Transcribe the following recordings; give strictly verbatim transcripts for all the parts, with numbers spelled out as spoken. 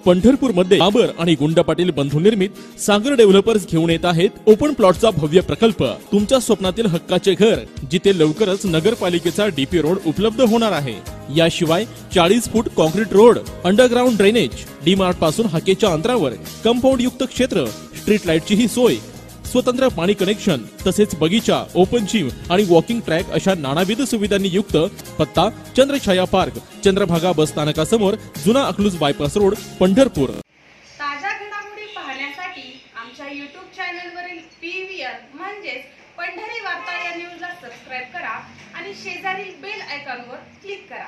पंढरपूरमध्ये बाबर आणि गुंड पाटील बंधू निर्मित सागर डेव्हलपर्स घेऊन येत आहेत ओपन प्लॉटचा भव्य प्रकल्प। तुमच्या स्वप्नातील हक्काचे घर, जिथे लवकरच नगरपालिकेचा डीपी रोड उपलब्ध होणार आहे। याशिवाय चाळीस foot concrete road, underground drainage, D Mart पासून हाकेच्या अंतरावर कंपाऊंड युक्त क्षेत्र, स्ट्रीट लाईटची ही सोय, स्वतंत्र पाणी कनेक्शन, तसेच बगीचा, ओपन जिम आणि वॉकिंग ट्रॅक अशा नानाविध सुविधांनी युक्त। पत्ता चंद्रछाया पार्क, चंद्रभागा बस स्थानकासमोर, जुना अकलूज बायपास रोड, पंढरपूर। ताज्या घडामोडी पाहण्यासाठी आमच्या यूट्यूब चॅनलवरील पीव्हीआर म्हणजेच पंढरी वार्ता या न्यूजला सबस्क्राइब करा आणि शेजारील बेल आयकॉनवर क्लिक करा।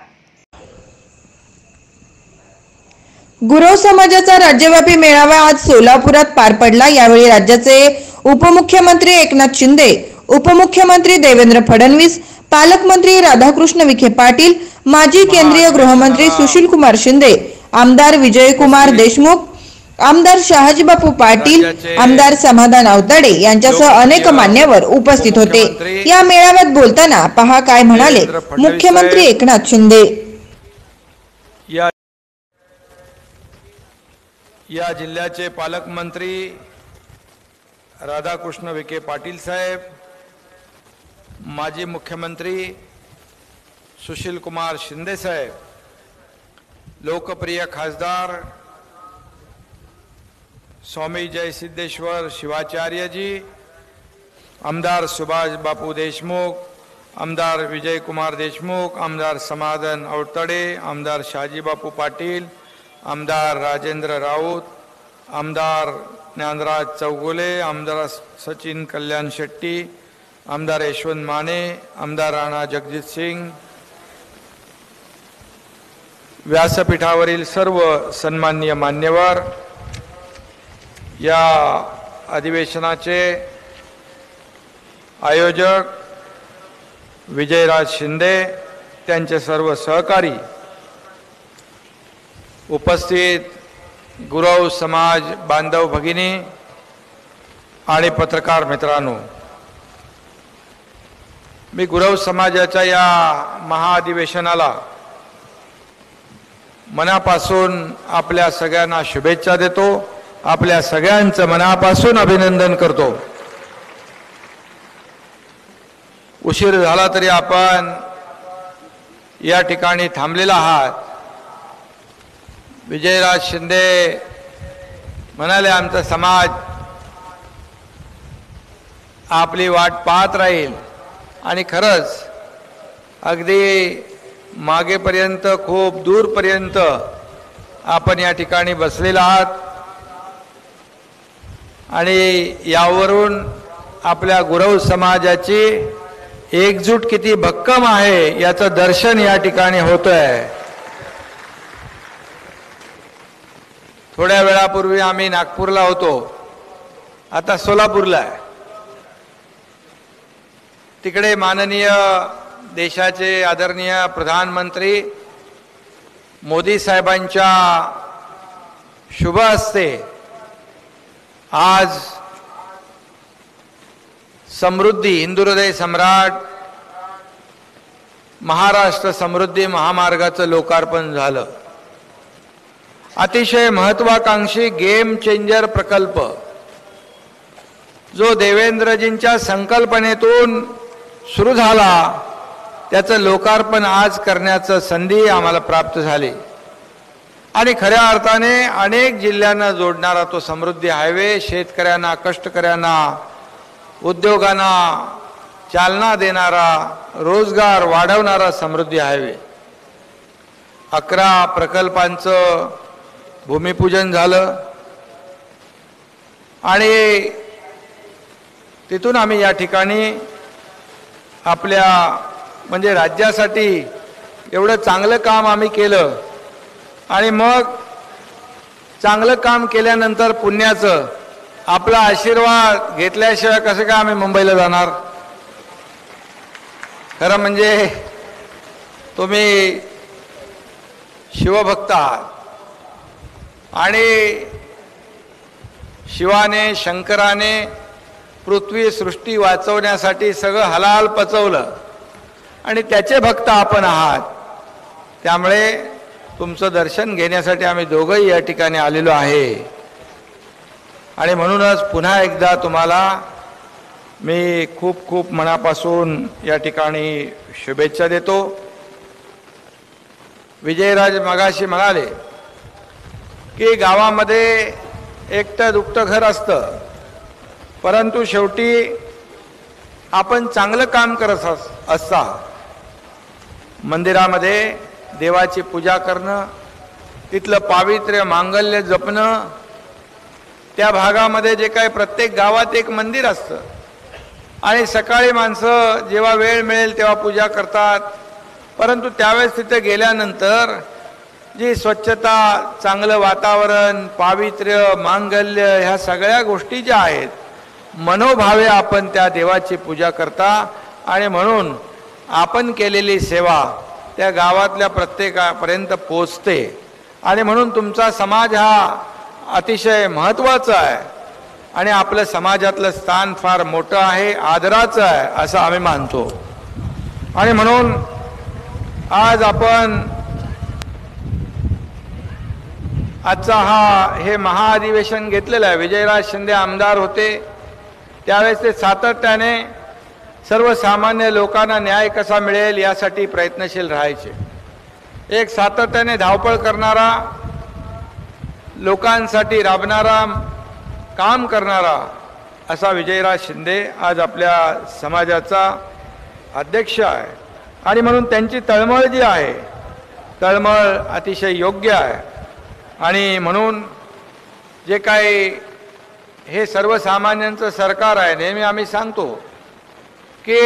गुरव समाजाचा राज्यव्यापी मेळावा आज सोलापुरात पार पडला। यावेळी राज्याचे उपमुख्यमंत्री एकनाथ शिंदे, उपमुख्यमंत्री देवेंद्र फडणवीस, पालकमंत्री राधाकृष्ण विखे पाटील, माजी केंद्रीय गृहमंत्री सुशील कुमार शिंदे, आमदार विजयकुमार देशमुख, आमदार शहाजीबापू पाटील, आमदार समाधान आवताडे यांच्यासह अनेक मान्यवर उपस्थित होते। या मेळाव्यात बोलताना पहा काय म्हणाले मुख्यमंत्री एकनाथ शिंदे। या जिल्ह्याचे पालकमंत्री राधाकृष्ण विखे पाटील साहेब, माजी मुख्यमंत्री सुशील कुमार शिंदे साहेब, लोकप्रिय खासदार स्वामी जयसिद्धेश्वर शिवाचार्य जी, आमदार सुभाष बापू देशमुख, आमदार विजयकुमार देशमुख, आमदार समाधान आवताडे, आमदार शहाजीबापू पाटील, आमदार राजेंद्र राऊत, आमदार ज्ञानराज चौगुले, आमदार सचिन कल्याण शेट्टी, आमदार यशवंत माने, आमदार राणा जगजित सिंग, व्यासपीठावरील सर्व सन्माननीय मान्यवर, या अधिवेशनाचे आयोजक विजयराज शिंदे, त्यांचे सर्व सहकारी, उपस्थित गुरव समाज बांधव भगिनी आणि पत्रकार मित्रांनो, मी गुरव समाजाच्या या महाअधिवेशनाला मनापासून आपल्या सगळ्यांना शुभेच्छा देतो, आपल्या सगळ्यांचं मनापासून अभिनंदन करतो। उशीर झाला तरी आपण या ठिकाणी थांबलेला आहात। विजयराज शिंदे म्हणाले आमचा समाज आपली वाट पाहत राहील, आणि खरंच अगदी मागेपर्यंत, खूप दूरपर्यंत आपण या ठिकाणी बसलेला आहात, आणि यावरून आपल्या गुरव समाजाची एकजूट किती भक्कम आहे याचं दर्शन या ठिकाणी होतंय। थोड्या वेळापूर्वी आम्ही नागपूरला होतो, आता सोलापूरला आहे। तिकडे माननीय देशाचे आदरणीय प्रधानमंत्री मोदी साहेबांच्या शुभ हस्ते आज समृद्धी हिंदुहृदय सम्राट महाराष्ट्र समृद्धी महामार्गाचं लोकार्पण झालं। अतिशय महत्वाकांक्षी गेम चेंजर प्रकल्प, जो देवेंद्रजींच्या संकल्पनेतून सुरू झाला, त्याचं लोकार्पण आज करण्याचं संधी आम्हाला प्राप्त झाली, आणि खऱ्या अर्थाने अनेक जिल्ह्यांना जोडणारा तो समृद्धी हायवे, शेतकऱ्यांना, कष्टकऱ्यांना, उद्योगांना चालना देणारा, रोजगार वाढवणारा समृद्धी हायवे। अकरा प्रकल्पांचं भूमिपूजन झालं, आणि तिथून आम्ही या ठिकाणी आपल्या म्हणजे राज्यासाठी एवढं चांगलं काम आम्ही केलं, आणि मग चांगलं काम केल्यानंतर पुण्याचं आपला आशीर्वाद घेतल्याशिवाय कसं काय आम्ही मुंबईला जाणार। खरं म्हणजे तुम्ही शिवभक्त आहात, आणि शिवाने, शंकराने पृथ्वी सृष्टी वाचवण्यासाठी सगळं हलाल पचवलं, आणि त्याचे भक्त आपण आहात। त्यामुळे तुमचं दर्शन घेण्यासाठी आम्ही दोघंही या ठिकाणी आलेलो आहे. आणि म्हणूनच पुन्हा एकदा तुम्हाला मी खूप खूप मनापासून या ठिकाणी शुभेच्छा देतो. विजयराज मगाशी म्हणाले की गावामध्ये एकटं दुकटं घर असतं, परंतु शेवटी आपण चांगलं काम करत असता. मंदिरामध्ये देवाची पूजा करणं, तिथलं पावित्र्य मांगल्य जपणं, त्या भागामध्ये जे काय प्रत्येक गावात एक मंदिर असतं आणि सकाळी माणसं जेव्हा वेळ मिळेल तेव्हा पूजा करतात, परंतु त्यावेळेस तिथे गेल्यानंतर जी स्वच्छता, चांगलं वातावरण, पावित्र्य मांगल्य ह्या सगळ्या गोष्टी ज्या आहेत, मनोभावे आपण त्या देवाची पूजा करता. आणि म्हणून आपण केलेली सेवा त्या गावातल्या प्रत्येकापर्यंत पोचते. आणि म्हणून तुमचा समाज हा अतिशय महत्त्वाचा आहे आणि आपल्या समाजातलं स्थान फार मोठं आहे, आदराचं आहे असं आम्ही मानतो. आणि म्हणून आज आपण आजचा हा हे महाअधिवेशन घेतलेलं आहे. विजयराज शिंदे आमदार होते त्यावेळेस ते सातत्याने सर्वसामान्य लोकांना न्याय कसा मिळेल यासाठी प्रयत्नशील राहायचे. एक सातत्याने धावपळ करणारा, लोकांसाठी राबणारा, काम करणारा असा विजयराज शिंदे आज आपल्या समाजाचा अध्यक्ष आहे. आणि म्हणून त्यांची तळमळ जी आहे, तळमळ अतिशय योग्य आहे. आणि म्हणून जे काही हे सर्वसामान्यांचं सरकार आहे, नेहमी आम्ही सांगतो की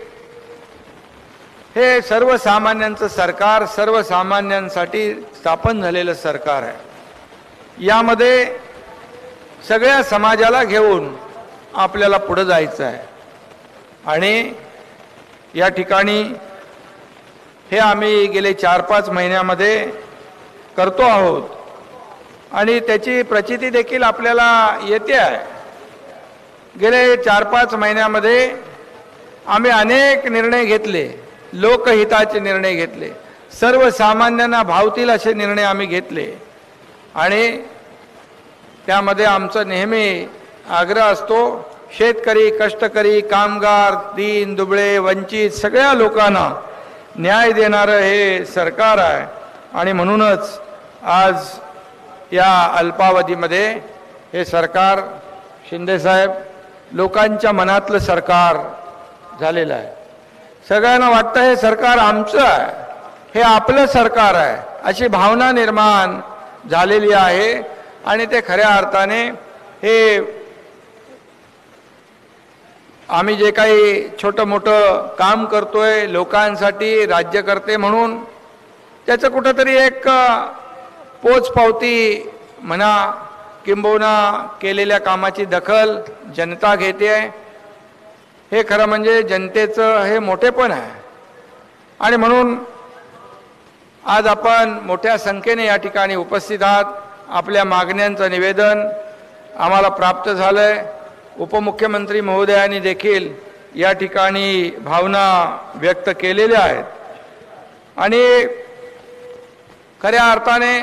हे सर्वसामान्यांचं सरकार सर्वसामान्यांसाठी स्थापन झालेलं सरकार आहे. यामध्ये सगळ्या समाजाला घेऊन आपल्याला पुढे जायचं आहे. आणि या ठिकाणी हे आम्ही गेले चार पाच महिन्यामध्ये करतो आहोत आणि त्याची प्रचिती देखील आपल्याला येते आहे. गेले चार पाच महिन्यामध्ये आम्ही अनेक निर्णय घेतले, लोकहिताचे निर्णय घेतले, सर्वसामान्यांना भावतील असे निर्णय आम्ही घेतले. आणि त्यामध्ये आमचं नेहमी आग्रह असतो, शेतकरी, कष्टकरी, कामगार, दीन दुबळे, वंचित सगळ्या लोकांना न्याय देणारं हे सरकार आहे. आणि म्हणूनच आज या अल्पावधीमध्ये हे सरकार, शिंदेसाहेब, लोकांच्या मनातलं सरकार झालेलं आहे. सगळ्यांना वाटतं हे सरकार आमचं आहे, हे आपलं सरकार आहे अशी भावना निर्माण झालेली आहे. आणि ते खऱ्या अर्थाने हे आम्ही जे काही छोटं मोठं काम करतोय लोकांसाठी, राज्यकर्ते म्हणून, त्याचं कुठंतरी एक पोचपावती म्हणा किंबहुना केलेल्या कामाची दखल जनता घेते. हे खरं म्हणजे जनतेचं हे मोठेपण आहे. आणि म्हणून आज आपण मोठ्या संख्येने या ठिकाणी उपस्थित आहात. आपल्या मागण्यांचं निवेदन आम्हाला प्राप्त झालंय. उपमुख्यमंत्री महोदयांनी देखील या ठिकाणी भावना व्यक्त केलेल्या आहेत. आणि खऱ्या अर्थाने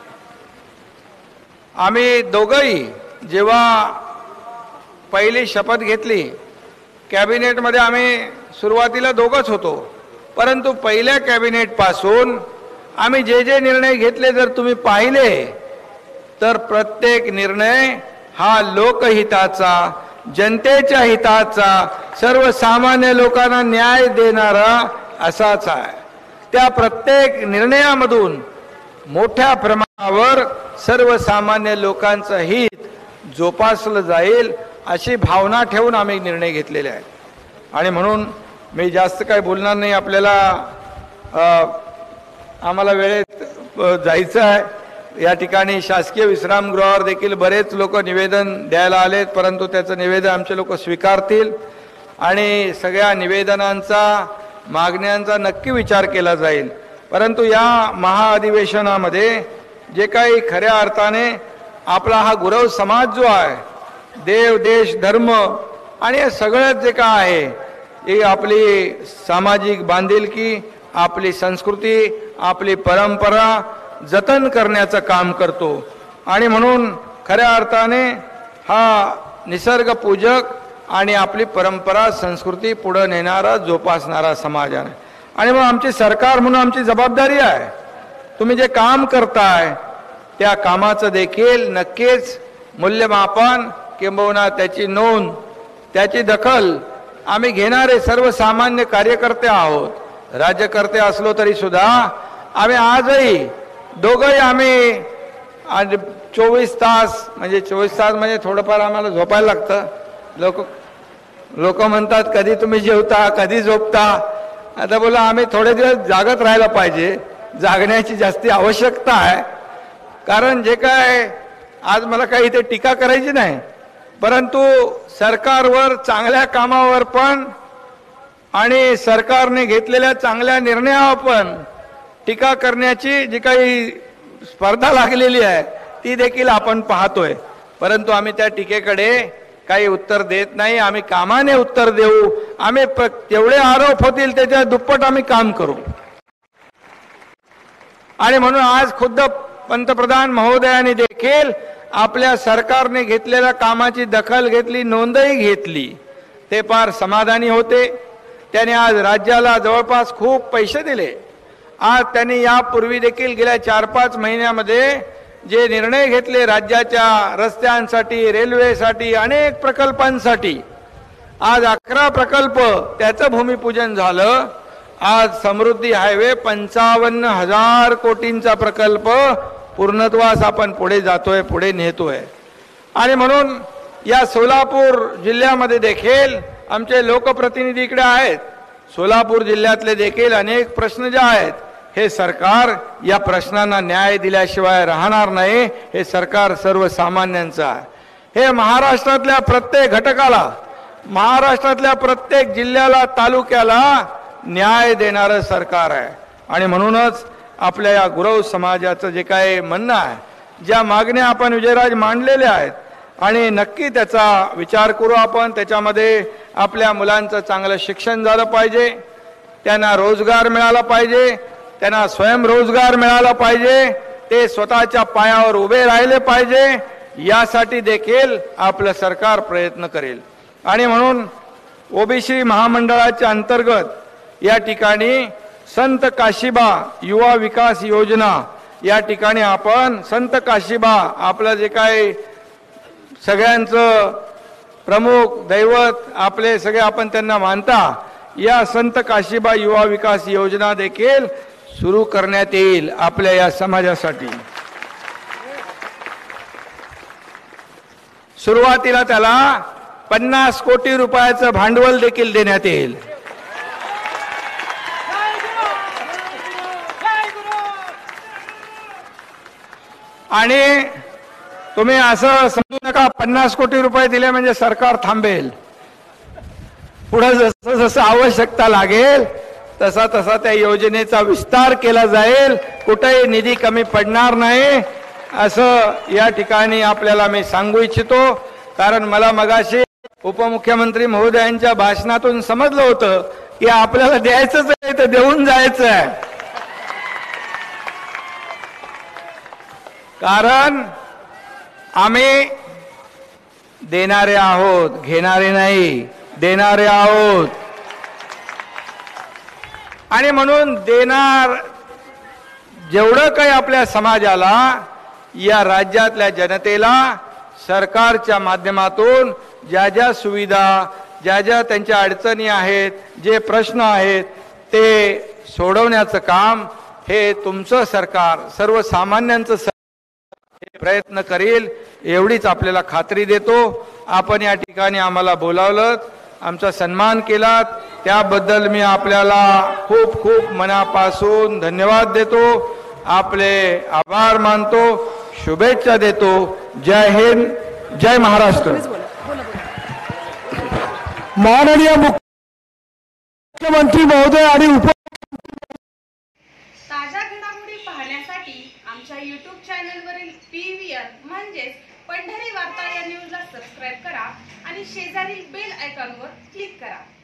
आम्ही दोघंही जेव्हा पहिली शपथ घेतली, कॅबिनेटमध्ये आम्ही सुरुवातीला दोघंच होतो, परंतु पहिल्या कॅबिनेटपासून आम्ही जे जे निर्णय घेतले जर तुम्ही पाहिले तर प्रत्येक निर्णय हा लोकहिताचा, जनतेच्या हिताचा, सर्वसामान्य लोकांना न्याय देणारा असाच आहे. त्या प्रत्येक निर्णयामधून मोठ्या प्रमाणावर सर्वसामान्य लोकांचं हित जोपासलं जाईल अशी भावना ठेवून आम्ही निर्णय घेतलेले आहेत. आणि म्हणून मी जास्त काही बोलणार नाही. आपल्याला आम्हाला वेळेत जायचं आहे. या ठिकाणी शासकीय विश्रामगृहावर देखील बरेच लोक निवेदन द्यायला आलेत, परंतु त्याचं निवेदन आमचे लोक स्वीकारतील आणि सगळ्या निवेदनांचा, मागण्यांचा नक्की विचार केला जाईल. परंतु या महाअधिवेशनामध्ये जे काही खऱ्या अर्थाने आपला हा गुरव समाज जो आहे, देव, देश, धर्म आणि हे सगळं जे काय आहे, ही आपली सामाजिक बांधिलकी, आपली संस्कृती, आपली परंपरा जतन करण्याचं काम करतो. आणि म्हणून खऱ्या अर्थाने हा निसर्ग पूजक आणि आपली परंपरा संस्कृती पुढे नेणारा जोपासणारा समाज आहे. आणि मग आमची सरकार म्हणून आमची जबाबदारी आहे, तुम्ही जे काम करताय त्या कामाचं देखील नक्कीच मूल्यमापन किंबहुना त्याची नोंद त्याची दखल आम्ही घेणारे सर्वसामान्य कार्यकर्ते आहोत. राज्यकर्ते असलो तरी सुद्धा आम्ही आजही दोघंही आम्ही आज चोवीस तास म्हणजे चोवीस तास म्हणजे थोडंफार आम्हाला झोपायला लागतं. लोक लोक म्हणतात कधी तुम्ही जेवता कधी झोपता. आता बोला आम्ही थोडे दिवस जागत राहायला पाहिजे, जागण्याची जास्ती आवश्यकता आहे. कारण जे काय आज मला काही इथे टीका करायची नाही, परंतु सरकारवर चांगल्या कामावर पण आणि सरकारने घेतलेल्या चांगल्या निर्णयावर पण टीका करण्याची जी काही स्पर्धा लागलेली आहे ती देखील आपण पाहतोय. परंतु आम्ही त्या टीकेकडे काही उत्तर देत नाही, आम्ही कामाने उत्तर देऊ. आम्ही जेवढे आरोप होतील त्याच्या दुप्पट आम्ही काम करू. आणि म्हणून आज खुद्द पंतप्रधान महोदयांनी देखील आपल्या सरकारने घेतलेल्या कामाची दखल घेतली, नोंदही घेतली. ते फार समाधानी होते. त्याने आज राज्याला जवळपास खूप पैसे दिले. आज त्यांनी यापूर्वी देखील गेल्या चार पाच महिन्यामध्ये जे निर्णय घेतले राज्याच्या रस्त्यांसाठी, रेल्वेसाठी, अनेक प्रकल्पांसाठी, आज अकरा प्रकल्प त्याचं भूमिपूजन झालं. आज समृद्धी हायवे पंचावन्न हजार कोटींचा प्रकल्प पूर्णत्वास आपण पुढे जातोय, पुढे नेतोय. आणि म्हणून या सोलापूर जिल्ह्यामध्ये देखील आमचे लोकप्रतिनिधी इकडे आहेत. सोलापूर जिल्ह्यातले देखील अनेक प्रश्न जे आहेत हे सरकार या प्रश्नांना न्याय दिल्याशिवाय राहणार नाही. हे सरकार सर्वसामान्यांचं आहे. हे महाराष्ट्रातल्या प्रत्येक घटकाला, महाराष्ट्रातल्या प्रत्येक जिल्ह्याला, तालुक्याला न्याय देणारं सरकार आहे. आणि म्हणूनच आपल्या या गुरव समाजाचं जे काही म्हणणं आहे, ज्या मागण्या आपण विजयराज मांडलेल्या आहेत, आणि नक्की त्याचा विचार करू आपण. त्याच्यामध्ये आपल्या मुलांचं चांगलं शिक्षण झालं पाहिजे, त्यांना रोजगार मिळाला पाहिजे, त्यांना स्वयंरोजगार मिळाला पाहिजे, ते स्वतःच्या पायावर उभे राहिले पाहिजे. यासाठी देखील आपलं सरकार प्रयत्न करेल. आणि म्हणून ओबीसी महामंडळाच्या अंतर्गत या ठिकाणी संत काशीबा युवा विकास योजना या ठिकाणी आपण संत काशीबा आपलं जे काय सगळ्यांचं प्रमुख दैवत आपले सगळे आपण त्यांना मानता, या संत काशीबा युवा विकास योजना देखील सुरू करण्यात येईल आपल्या या समाजासाठी. सुरुवातीला त्याला पन्नास कोटी रुपयाचं भांडवल देखील देण्यात येईल. आणि तुम्ही असं समजू नका पन्नास कोटी रुपये दिले म्हणजे सरकार थांबेल. पुढे जसं जसं आवश्यकता लागेल तसा तसा त्या योजनेचा विस्तार केला जाईल. कुठेही निधी कमी पडणार नाही असं या ठिकाणी आपल्याला मी सांगू इच्छितो. कारण मला मगाशी उपमुख्यमंत्री महोदयांच्या भाषणातून समजलं होतं की आपल्याला द्यायचंच आहे तर देऊन जायचं आहे. कारण आम्ही देणारे आहोत, घेणारे नाही, देणारे आहोत. आणि म्हणून देणार जेवढं काही आपल्या समाजाला, या राज्यातल्या जनतेला सरकारच्या माध्यमातून ज्या ज्या सुविधा, ज्या ज्या त्यांच्या अडचणी आहेत, जे प्रश्न आहेत ते सोडवण्याचं काम हे तुमचं सरकार, सर्वसामान्यांचं सरकार हे प्रयत्न करेल एवढीच आपल्याला खात्री देतो. आपण या ठिकाणी आम्हाला बोलावलं, आमचा सन्मान केलात, त्याबद्दल मी आपल्याला खूप खूप मनापासून धन्यवाद देतो, आपले आभार मानतो, शुभेच्छा देतो. जय हिंद, जय महाराष्ट्र. माननीय मुख्यमंत्री महोदय आणि उप ताज्या घडामोडी पाहण्यासाठी आमच्या यूट्यूब चॅनलवरील पीव्हीआर म्हणजेच पंढरी वार्ता या न्यूजला सबस्क्राईब करा आणि शेजारील बेल आयकॉनवर क्लिक करा.